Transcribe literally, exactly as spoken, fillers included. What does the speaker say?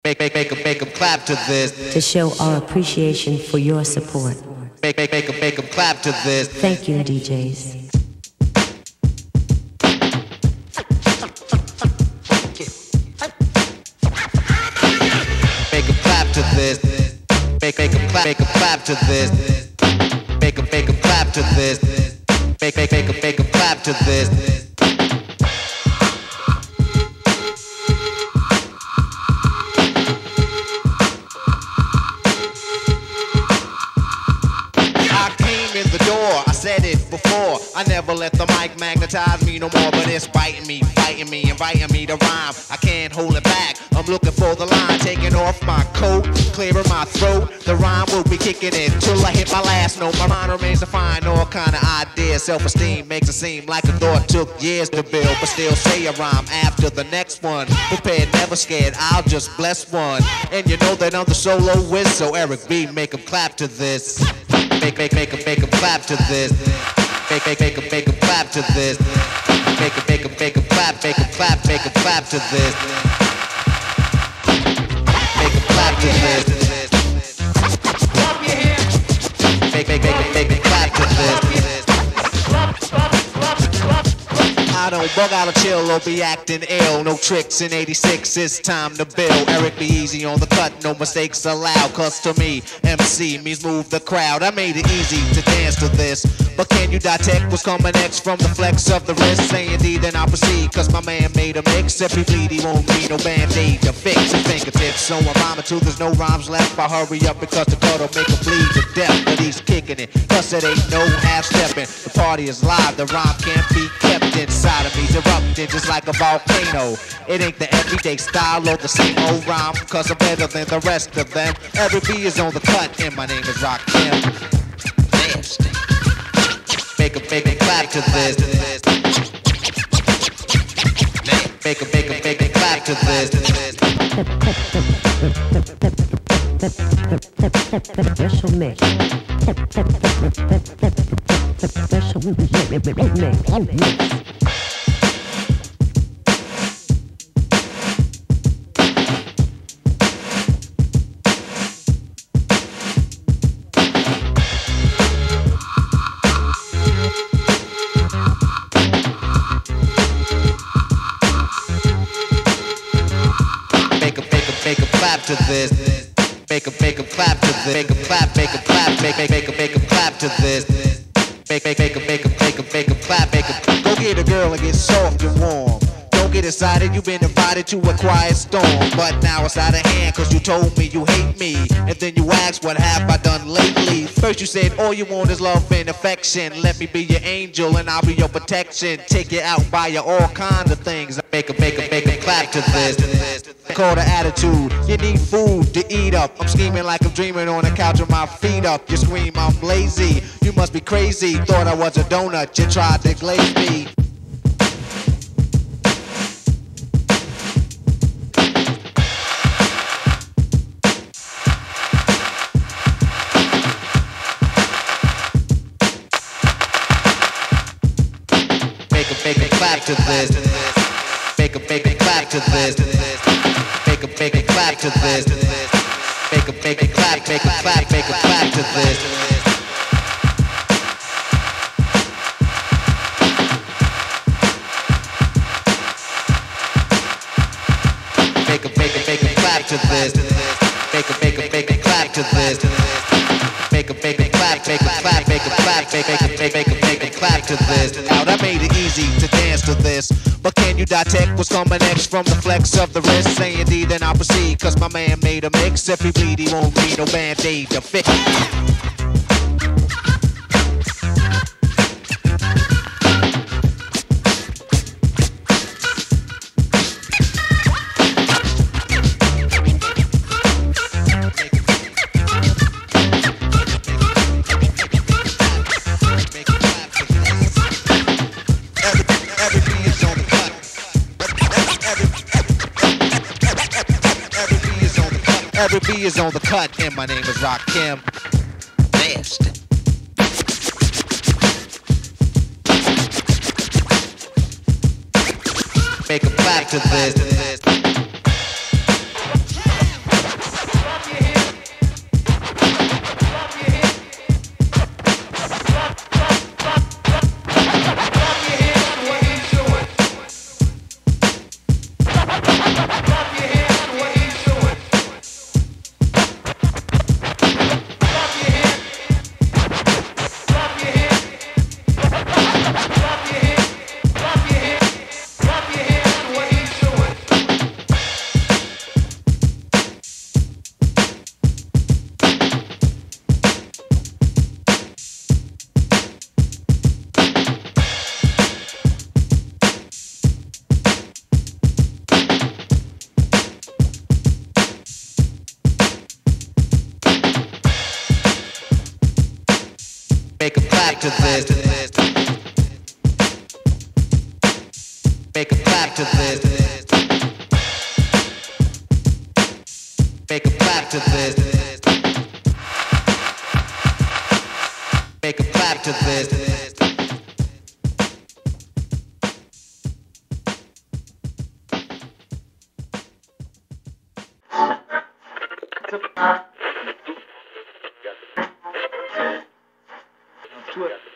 Make, make, make 'em, make 'em clap to this. To show our appreciation for your support. Make, make, make 'em, make 'em clap to this. Thank you, D Js. Make 'em clap to this. Make, make 'em clap, make 'em clap to this. Make 'em, make 'em clap to this. Make, make, make 'em, make 'em clap to this. Said it before, I never let the mic magnetize me no more, but it's biting me, fighting me, inviting me to rhyme. I can't hold it back, I'm looking for the line, taking off my coat, clearing my throat. The rhyme will be kicking in till I hit my last note. My mind remains to find all kind of ideas. Self-esteem makes it seem like a thought took years to build, but still say a rhyme after the next one. Prepared, never scared, I'll just bless one. And you know that I'm the solo whiz, so Eric B, make 'em clap to this. Make, make, make 'em, make 'em clap to this. Make, make, make 'em, make 'em clap to this. Make 'em, make 'em, make 'em clap, make 'em clap, make 'em clap to this. Make 'em clap to this. Make, make, make 'em, make 'em clap to this. I don't bug out or chill or be acting ill. No tricks in eighty-six, it's time to build. Eric be easy on the cut, no mistakes allowed. Cause to me, M C means move the crowd. I made it easy to dance to this. But can you detect what's coming next from the flex of the wrist? Say indeed, then I'll proceed. Cause my man made a mix. If he bleed, he won't need no band-aid to fix his fingertips. So I'm rhyming too, there's no rhymes left. I hurry up because the cut'll make him bleed to death. But he's kicking it, cause it ain't no half-stepping. The party is live, the rhyme can't be kept inside of me's erupting just like a volcano. It ain't the everyday style or the same old rhyme, cause I'm better than the rest of them. Every B is on the cut, and my name is Rakim. Make 'em, make 'em clap to this. Make 'em, make 'em, make 'em clap to this. Special mix. Special mix. Make 'em clap to this. Make 'em, make 'em clap to this. Make 'em clap, make 'em clap, make, make, make 'em, make 'em clap to this. Make, make, make 'em, make 'em, make 'em, make 'em clap, make 'em. Go get a girl and get soft and warm. Don't get excited, you've been invited to a quiet storm. But now it's out of hand, cause you told me you hate me. And then you asked, what have I done lately? First you said, all you want is love and affection. Let me be your angel and I'll be your protection. Take you out, buy you all kinds of things. Make 'em, make 'em, make 'em clap to this. Call the attitude, you need food to eat up. I'm scheming like I'm dreaming on the couch with my feet up. You scream, I'm lazy, you must be crazy. Thought I was a donut, you tried to glaze me. Make 'em, make 'em clap to this. Make 'em, make 'em clap to this. Make 'em, make 'em clap to this. Make 'em, make 'em clap, make 'em clap, make 'em clap to this. Make 'em, make 'em, make 'em clap to this. Make 'em, make 'em, make 'em clap to this. Make 'em, make 'em clap, make 'em clap, make 'em clap, make 'em, make 'em, make 'em, make 'em clap to this. Out, I made it easy to dance to this. But can you detect what's coming next from the flex of the wrist? Say indeed, then I'll proceed, cause my man made a mix. If he bleed, he won't need no band-aid to fix. Every B is on the cut, and my name is Rakim. Nasty. Make 'em clap to this. Make a clap to this. Make a clap to this. Make a clap to this. Make a clap to this. To it.